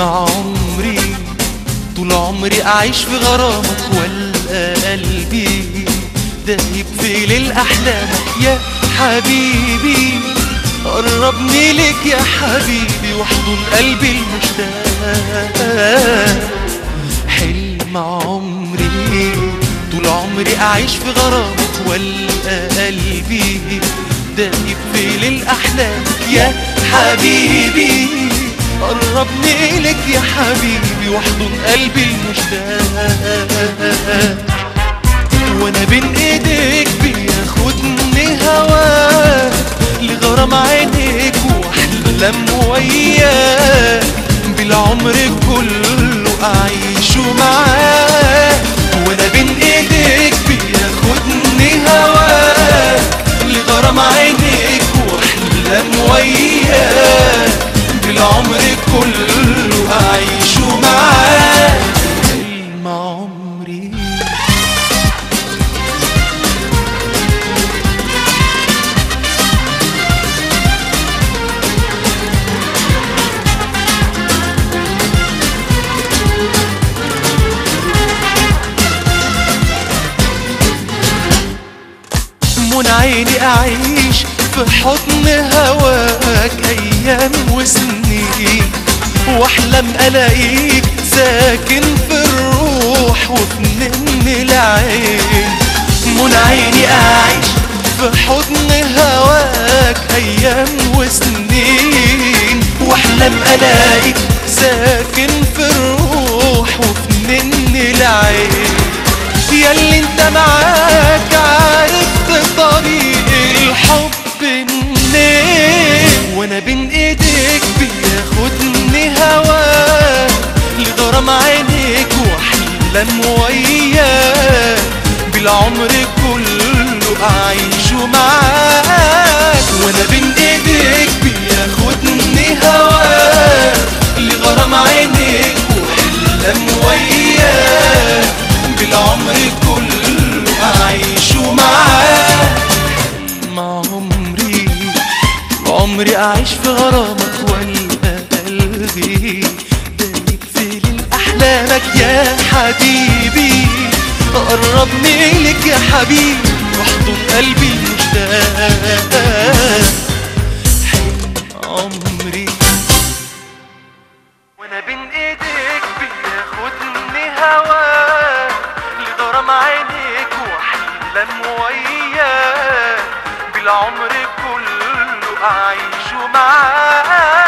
عمري طول عمري أعيش في غرامك، والقى قلبي دايب في ليل أحلامك يا حبيبي. قربني لك يا حبيبي واحضن قلبي المشتاق. حلم عمري طول عمري أعيش في غرامك، والقى قلبي دايب في ليل أحلامك يا حبيبي. قربني لك يا حبيبي واحضن قلبي المشتاق. وانا بين ايديك بياخدني هواك لغرام عينيك واحلم وياك، بالعمر كله اعيشه معاك. وانا بين ايديك بياخدني هواك لغرام عينيك واحلم وياك، بالعمر كله أعيشه معاك. حلم عمري من عيني أعيش في حضن هواك أيام وسنين، واحلم الاقيك ساكن في الروح وفي نن العين. من عيني اعيش في حضن هواك ايام وسنين، واحلم الاقيك ساكن في الروح وفي نن العين. ياللي انت معاك عرفت طريق الحب منين، وانا بين ايديك بياخدني هواك لغرام عينيك واحلم وياك، بالعمر كله اعيشه معاك. وانا بين ايديك بياخدني هواك لغرام عينيك واحلم وياك، بالعمر كله اعيشه معاك. مع عمري أعيش في غرامك، والقى قلبي دايب في ليل أحلامك يا حبيبي. قربني لك يا حبيبي واحضن قلبي المشتاق. حلم عمري وانا بين ايديك بياخدني هواك لغرام عينيك واحلم وياك، بالعمر كله أعيشه معاك.